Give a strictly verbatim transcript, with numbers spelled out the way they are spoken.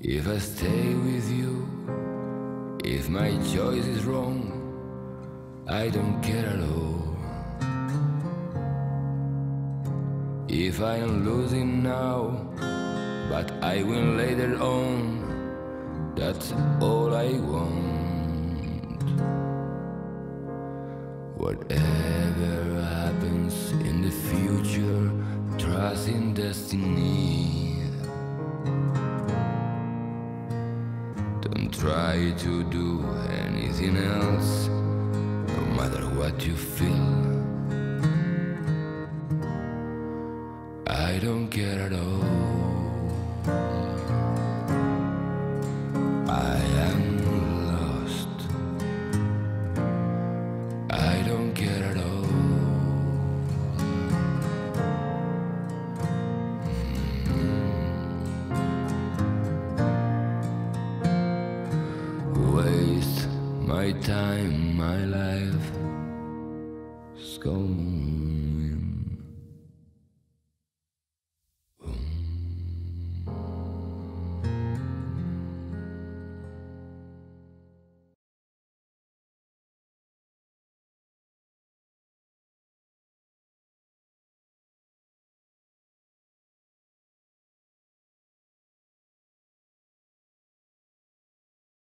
If I stay with you, if my choice is wrong, I don't care at all. If I am losing now, but I win later on, that's all I want. Whatever happens in the future, trust in destiny. Don't try to do anything else, no matter what you feel. I don't care at all. I am lost. I don't care at all. Waste my time, my life is gone.